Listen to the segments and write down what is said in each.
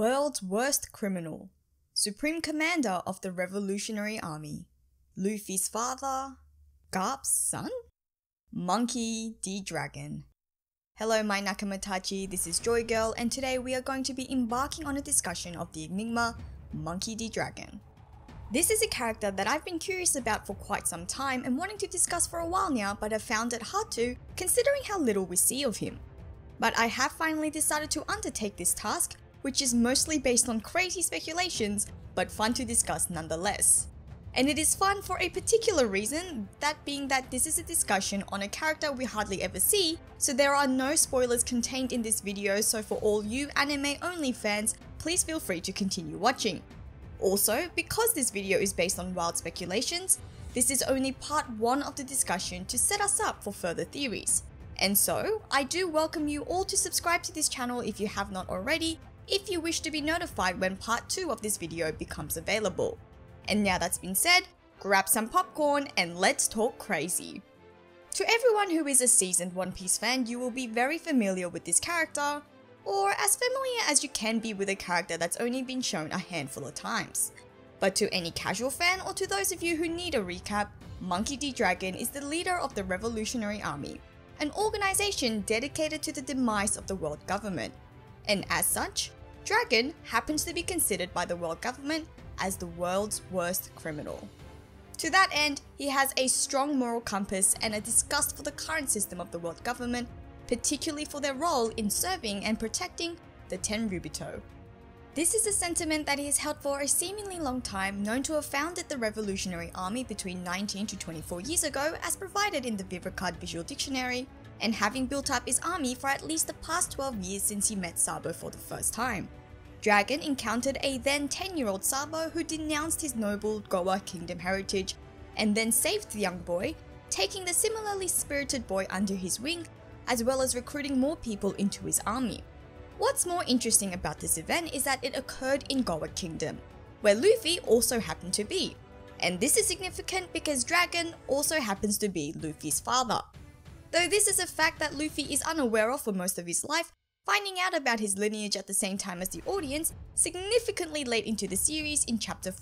World's worst criminal, Supreme Commander of the Revolutionary Army, Luffy's father, Garp's son? Monkey D. Dragon. Hello my Nakamatachi, this is Joy Girl, and today we are going to be embarking on a discussion of the enigma Monkey D. Dragon. This is a character that I've been curious about for quite some time and wanting to discuss for a while now, but have found it hard to, considering how little we see of him. But I have finally decided to undertake this task, which is mostly based on crazy speculations, but fun to discuss nonetheless. And it is fun for a particular reason, that being that this is a discussion on a character we hardly ever see, so there are no spoilers contained in this video, so for all you anime only fans, please feel free to continue watching. Also, because this video is based on wild speculations, this is only part 1 of the discussion to set us up for further theories. And so, I do welcome you all to subscribe to this channel if you have not already, if you wish to be notified when part 2 of this video becomes available. And now that's been said, grab some popcorn and let's talk crazy. To everyone who is a seasoned One Piece fan, you will be very familiar with this character, or as familiar as you can be with a character that's only been shown a handful of times. But to any casual fan or to those of you who need a recap, Monkey D. Dragon is the leader of the Revolutionary Army, an organization dedicated to the demise of the world government. And as such, Dragon happens to be considered by the world government as the world's worst criminal. To that end, he has a strong moral compass and a disgust for the current system of the world government, particularly for their role in serving and protecting the Tenryubito. This is a sentiment that he has held for a seemingly long time, known to have founded the Revolutionary Army between 19 to 24 years ago as provided in the Vivrecard Visual Dictionary, and having built up his army for at least the past 12 years since he met Sabo for the first time. Dragon encountered a then 10-year-old Sabo who denounced his noble Goa kingdom heritage and then saved the young boy, taking the similarly spirited boy under his wing, as well as recruiting more people into his army. What's more interesting about this event is that it occurred in Goa Kingdom, where Luffy also happened to be. And this is significant because Dragon also happens to be Luffy's father. Though this is a fact that Luffy is unaware of for most of his life, finding out about his lineage at the same time as the audience significantly late into the series in chapter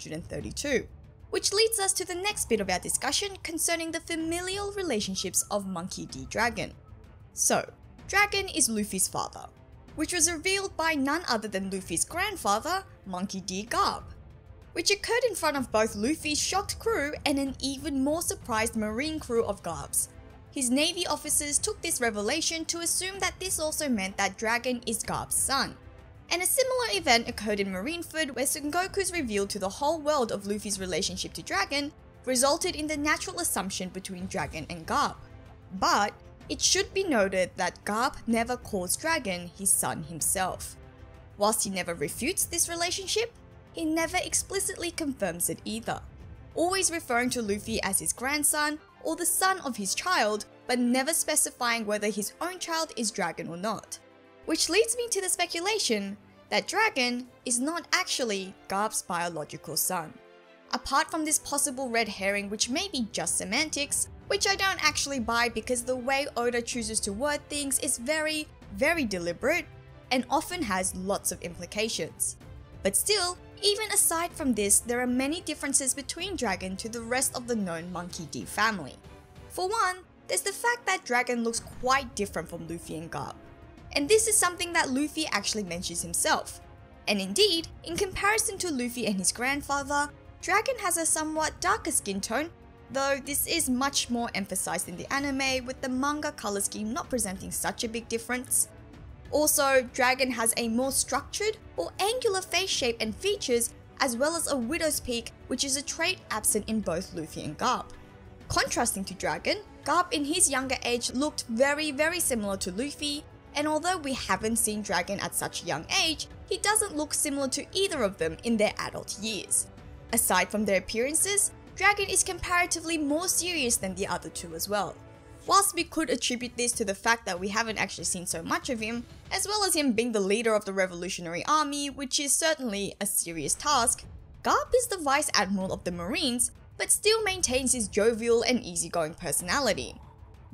432. Which leads us to the next bit of our discussion concerning the familial relationships of Monkey D. Dragon. So, Dragon is Luffy's father, which was revealed by none other than Luffy's grandfather, Monkey D. Garp, which occurred in front of both Luffy's shocked crew and an even more surprised marine crew of Garp's. His navy officers took this revelation to assume that this also meant that Dragon is Garp's son. And a similar event occurred in Marineford, where Sengoku's reveal to the whole world of Luffy's relationship to Dragon resulted in the natural assumption between Dragon and Garp. But it should be noted that Garp never calls Dragon his son himself. Whilst he never refutes this relationship, he never explicitly confirms it either, always referring to Luffy as his grandson or the son of his child, but never specifying whether his own child is Dragon or not. Which leads me to the speculation that Dragon is not actually Garp's biological son. Apart from this possible red herring, which may be just semantics, which I don't actually buy because the way Oda chooses to word things is very, very deliberate and often has lots of implications. But still, even aside from this, there are many differences between Dragon to the rest of the known Monkey D family. For one, there's the fact that Dragon looks quite different from Luffy and Garp. And this is something that Luffy actually mentions himself. And indeed, in comparison to Luffy and his grandfather, Dragon has a somewhat darker skin tone, though this is much more emphasized in the anime, with the manga color scheme not presenting such a big difference. Also, Dragon has a more structured or angular face shape and features, as well as a widow's peak, which is a trait absent in both Luffy and Garp. Contrasting to Dragon, Garp in his younger age looked very, very similar to Luffy, and although we haven't seen Dragon at such a young age, he doesn't look similar to either of them in their adult years. Aside from their appearances, Dragon is comparatively more serious than the other two as well. Whilst we could attribute this to the fact that we haven't actually seen so much of him, as well as him being the leader of the Revolutionary Army, which is certainly a serious task, Garp is the Vice Admiral of the Marines, but still maintains his jovial and easygoing personality.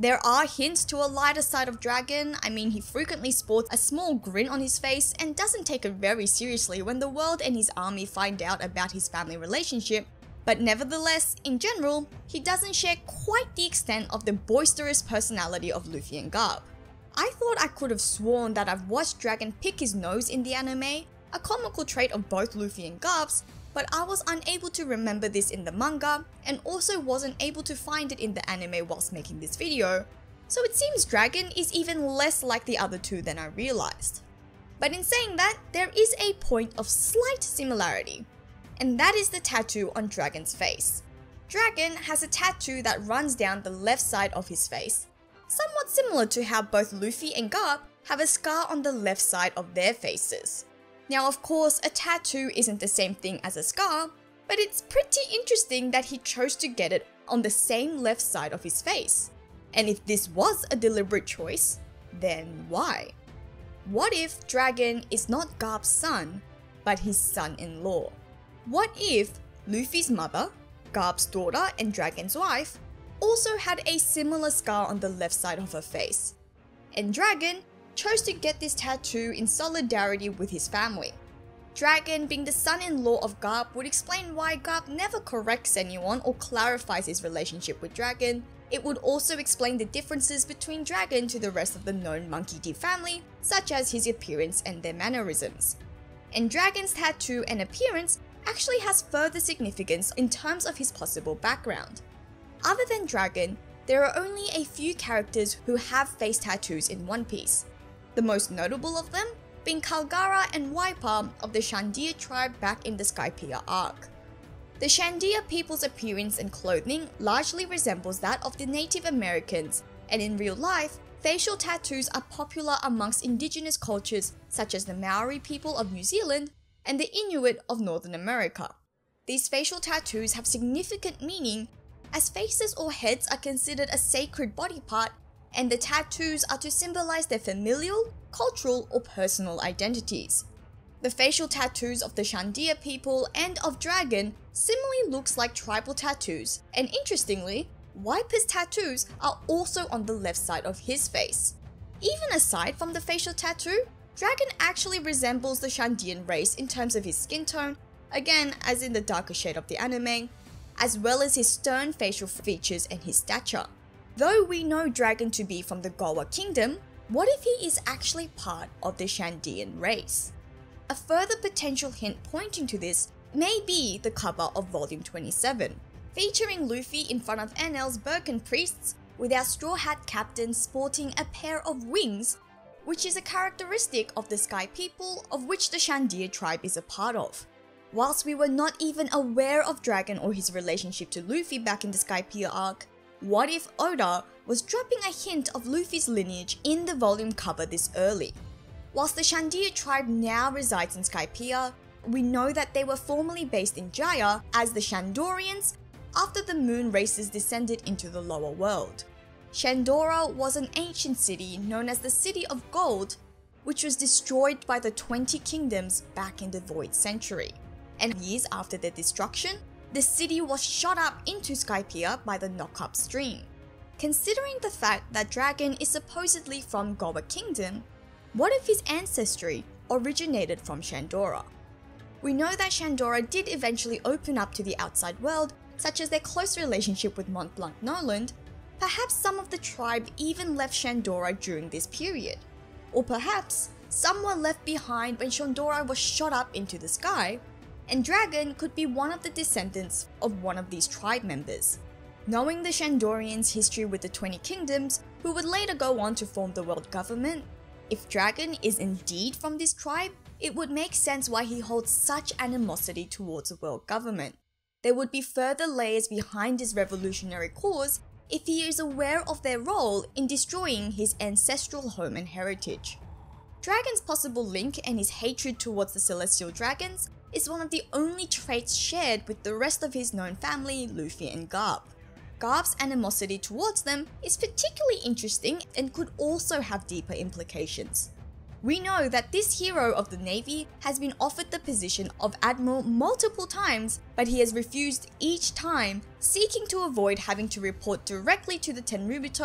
There are hints to a lighter side of Dragon. I mean, he frequently sports a small grin on his face and doesn't take it very seriously when the world and his army find out about his family relationship. But nevertheless, in general, he doesn't share quite the extent of the boisterous personality of Luffy and Garp. I thought I could have sworn that I've watched Dragon pick his nose in the anime, a comical trait of both Luffy and Garp's, but I was unable to remember this in the manga, and also wasn't able to find it in the anime whilst making this video, so it seems Dragon is even less like the other two than I realized. But in saying that, there is a point of slight similarity, and that is the tattoo on Dragon's face. Dragon has a tattoo that runs down the left side of his face, somewhat similar to how both Luffy and Garp have a scar on the left side of their faces. Now, of course, a tattoo isn't the same thing as a scar, but it's pretty interesting that he chose to get it on the same left side of his face. And if this was a deliberate choice, then why? What if Dragon is not Garp's son, but his son-in-law? What if Luffy's mother, Garp's daughter and Dragon's wife, also had a similar scar on the left side of her face, and Dragon chose to get this tattoo in solidarity with his family? Dragon, being the son-in-law of Garp, would explain why Garp never corrects anyone or clarifies his relationship with Dragon. It would also explain the differences between Dragon to the rest of the known Monkey D family, such as his appearance and their mannerisms. And Dragon's tattoo and appearance actually has further significance in terms of his possible background. Other than Dragon, there are only a few characters who have face tattoos in One Piece. The most notable of them being Kalgara and Waipa of the Shandia tribe back in the Skypiea arc. The Shandia people's appearance and clothing largely resembles that of the Native Americans, and in real life, facial tattoos are popular amongst indigenous cultures such as the Maori people of New Zealand and the Inuit of Northern America. These facial tattoos have significant meaning, as faces or heads are considered a sacred body part, and the tattoos are to symbolize their familial, cultural, or personal identities. The facial tattoos of the Shandia people and of Dragon similarly looks like tribal tattoos, and interestingly, Waipa's tattoos are also on the left side of his face. Even aside from the facial tattoo, Dragon actually resembles the Shandian race in terms of his skin tone, again as in the darker shade of the anime, as well as his stern facial features and his stature. Though we know Dragon to be from the Gowa Kingdom, what if he is actually part of the Shandian race? A further potential hint pointing to this may be the cover of Volume 27, featuring Luffy in front of Enel's Birkin priests with our Straw Hat captain sporting a pair of wings, which is a characteristic of the Sky people of which the Shandia tribe is a part of. Whilst we were not even aware of Dragon or his relationship to Luffy back in the Skypiea arc, what if Oda was dropping a hint of Luffy's lineage in the volume cover this early? Whilst the Shandia tribe now resides in Skypiea, we know that they were formerly based in Jaya as the Shandorians after the moon races descended into the lower world. Shandora was an ancient city known as the City of Gold, which was destroyed by the 20 kingdoms back in the Void Century. And years after their destruction, the city was shot up into Skypiea by the Knockup Stream. Considering the fact that Dragon is supposedly from Gowa Kingdom, what if his ancestry originated from Shandora? We know that Shandora did eventually open up to the outside world, such as their close relationship with Mont Blanc Noland. Perhaps some of the tribe even left Shandora during this period. Or perhaps some were left behind when Shandora was shot up into the sky, and Dragon could be one of the descendants of one of these tribe members. Knowing the Shandorians' history with the 20 kingdoms, who would later go on to form the world government, if Dragon is indeed from this tribe, it would make sense why he holds such animosity towards the world government. There would be further layers behind his revolutionary cause if he is aware of their role in destroying his ancestral home and heritage. Dragon's possible link and his hatred towards the Celestial Dragons is one of the only traits shared with the rest of his known family, Luffy and Garp. Garp's animosity towards them is particularly interesting and could also have deeper implications. We know that this hero of the Navy has been offered the position of Admiral multiple times, but he has refused each time, seeking to avoid having to report directly to the Tenryubito,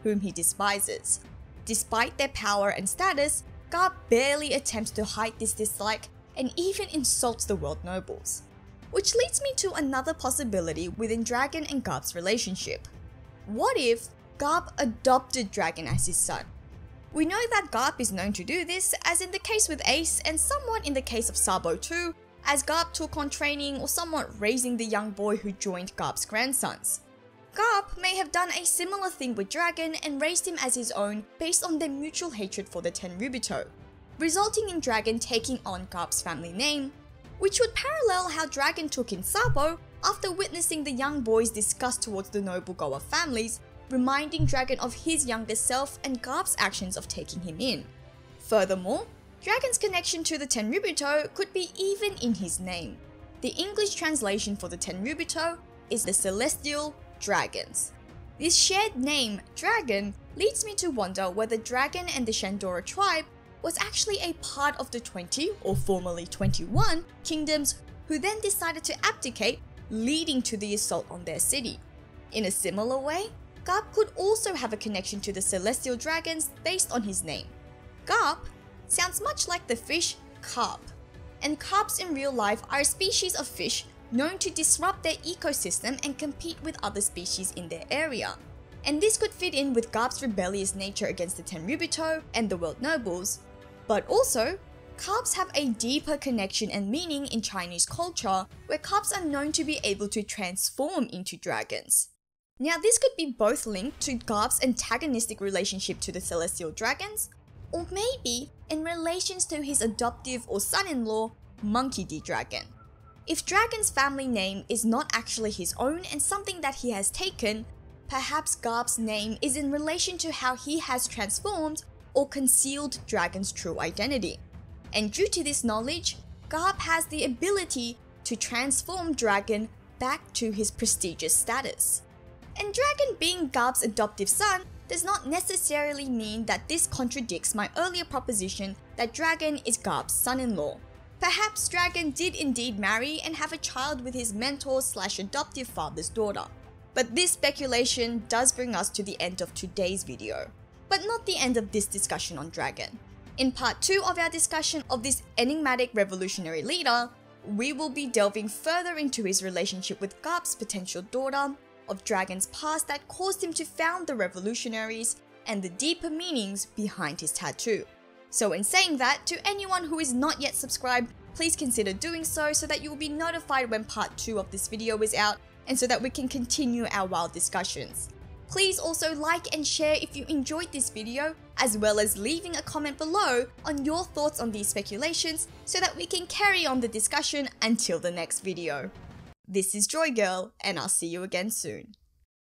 whom he despises. Despite their power and status, Garp barely attempts to hide this dislike and even insults the world nobles. Which leads me to another possibility within Dragon and Garp's relationship. What if Garp adopted Dragon as his son? We know that Garp is known to do this, as in the case with Ace and somewhat in the case of Sabo too, as Garp took on training or somewhat raising the young boy who joined Garp's grandsons. Garp may have done a similar thing with Dragon and raised him as his own based on their mutual hatred for the Tenryubito, resulting in Dragon taking on Garp's family name, which would parallel how Dragon took in Sabo after witnessing the young boy's disgust towards the noble Goa families, reminding Dragon of his younger self and Garp's actions of taking him in. Furthermore, Dragon's connection to the Tenryubito could be even in his name. The English translation for the Tenryubito is the Celestial Dragons. This shared name, Dragon, leads me to wonder whether Dragon and the Shandora tribe was actually a part of the 20, or formerly 21, kingdoms who then decided to abdicate, leading to the assault on their city. In a similar way, Garp could also have a connection to the Celestial Dragons based on his name. Garp sounds much like the fish carp, and carps in real life are a species of fish known to disrupt their ecosystem and compete with other species in their area. And this could fit in with Garp's rebellious nature against the Tenryubito and the world nobles. But also, carps have a deeper connection and meaning in Chinese culture, where carps are known to be able to transform into dragons. Now this could be both linked to Garp's antagonistic relationship to the Celestial Dragons, or maybe in relations to his adoptive or son-in-law, Monkey D. Dragon. If Dragon's family name is not actually his own and something that he has taken, perhaps Garp's name is in relation to how he has transformed or concealed Dragon's true identity. And due to this knowledge, Garp has the ability to transform Dragon back to his prestigious status. And Dragon being Garp's adoptive son does not necessarily mean that this contradicts my earlier proposition that Dragon is Garp's son-in-law. Perhaps Dragon did indeed marry and have a child with his mentor/adoptive father's daughter. But this speculation does bring us to the end of today's video, but not the end of this discussion on Dragon. In part 2 of our discussion of this enigmatic revolutionary leader, we will be delving further into his relationship with Garp's potential daughter, of Dragon's past that caused him to found the revolutionaries, and the deeper meanings behind his tattoo. So in saying that, to anyone who is not yet subscribed, please consider doing so that you will be notified when part 2 of this video is out, and so that we can continue our wild discussions. Please also like and share if you enjoyed this video, as well as leaving a comment below on your thoughts on these speculations so that we can carry on the discussion until the next video. This is Joy Girl, and I'll see you again soon.